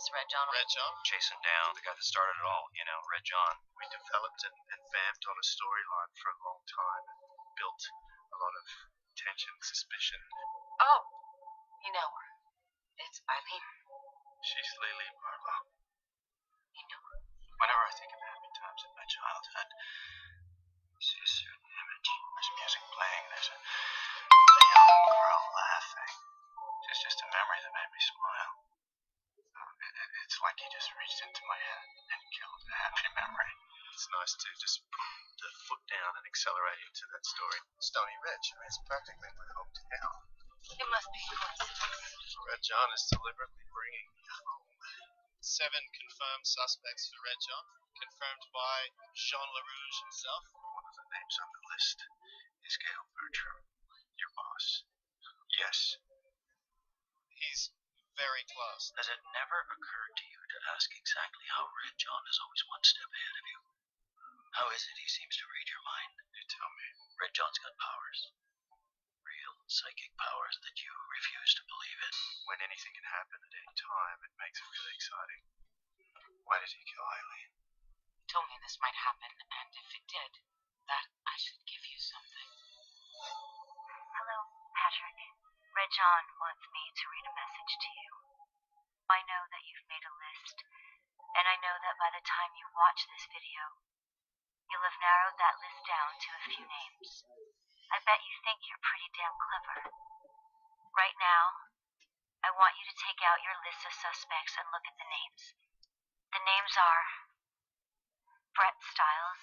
Red John? Red John? Chasing down the guy that started it all, you know, Red John. We developed and vamped on a storyline for a long time and built a lot of tension, suspicion. Oh, you know her. It's Eileen. She's Lily Marlowe. You know her. Whenever I think of happy times in my childhood, I see a certain image. There's music playing, there's a young girl laughing. It's just a memory that made me smile. It's like he just reached into my head and killed a happy memory. It's nice to just put the foot down and accelerate into that story. Stony Ridge, I mean, it's practically my hometown. It must be a coincidence. Red John is deliberately bringing me home. 7 confirmed suspects for Red John, confirmed by Jean LaRouge himself. One of the names on the list is Gail Bertram, your boss. Yes. He's very close. Has it never occurred to you to ask exactly how Red John is always one step ahead of you? How is it he seems to read your mind? You tell me. Red John's got powers. Real psychic powers that you refuse to believe in. When anything can happen at any time, it makes it really exciting. Why did he kill Eileen? He told me this might happen, and if it did, that I should give you something. Hello, Patrick. Red John wants me to read a message to you. I know that you've made a list, and I know that by the time you watch this video, you'll have narrowed that list down to a few names. I bet you think you're pretty damn clever. Right now, I want you to take out your list of suspects and look at the names. The names are Brett Stiles,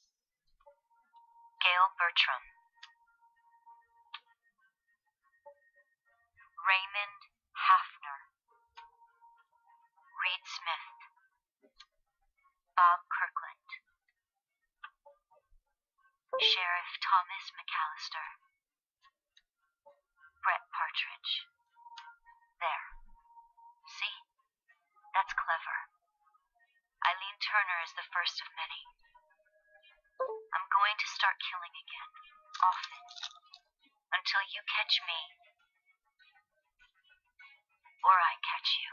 Gail Bertram, Raymond Hafner, Reed Smith, Bob Kirkland, Sheriff Thomas McAllister, Brett Partridge. There. See? That's clever. Eileen Turner is the first of many. I'm going to start killing again, often, until you catch me, or I catch you.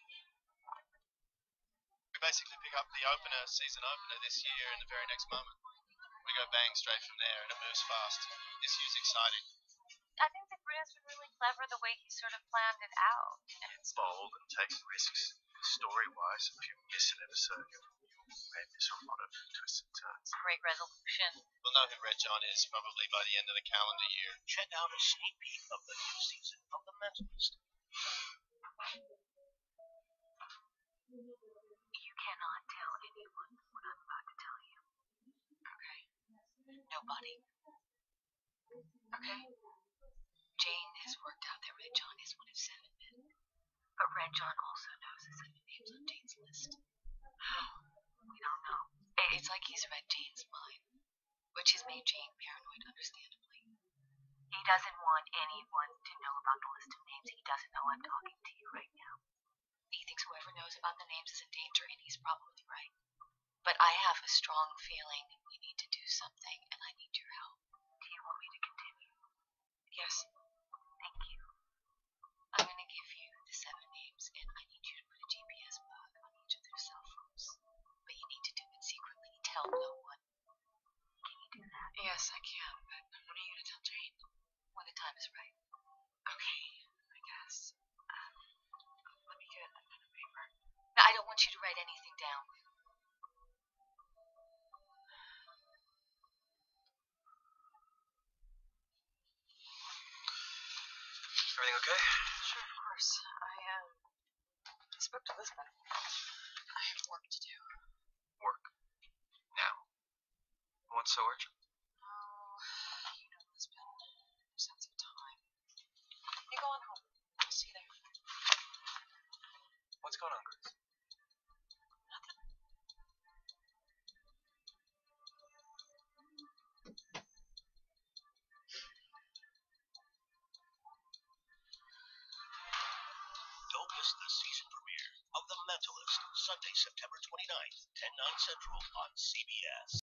We basically pick up the season opener this year in the very next moment. We go bang straight from there, and it moves fast. This year's exciting. I think the producer's really clever the way he sort of planned it out. It's bold and takes risks. Story-wise, if you miss an episode, you'll may miss a lot of twists and turns. Great resolution. We'll know who Red John is probably by the end of the calendar year. Check out a sneak peek of the new season of The Mentalist. You cannot tell anyone what I'm about to tell you. Okay? Nobody. Okay? Jane has worked out that Red John is one of 7 men. But Red John also knows the 7 names on Jane's list. How? We don't know. It's like he's read Jane's mind, which has made Jane paranoid, understandably. He doesn't want anyone to know about the list of names. He doesn't know I'm talking to you right now. He thinks whoever knows about the names is in danger, and he's probably right. But I have a strong feeling we need to do something, and I need your help. Do you want me to continue? Yes. Thank you. I'm going to give you the 7 names, and I need you to put a GPS bug on each of their cell phones. But you need to do it secretly. Tell no one. Can you do that? Yes, I can, but when are you going to tell Jane? When the time is right. Okay, I guess. Let me get a pen and paper. No, I don't want you to write anything down. Everything okay? Sure, of course. I spoke to Lisbon. I have work to do. Work. Now. What's so urgent? Oh, you know, Lisbon. Sense of time. You go on home. I'll see you there. What's going on, Grace? Nothing. Don't miss the season premiere of The Mentalist, Sunday, September 29th, 10/9 Central on CBS.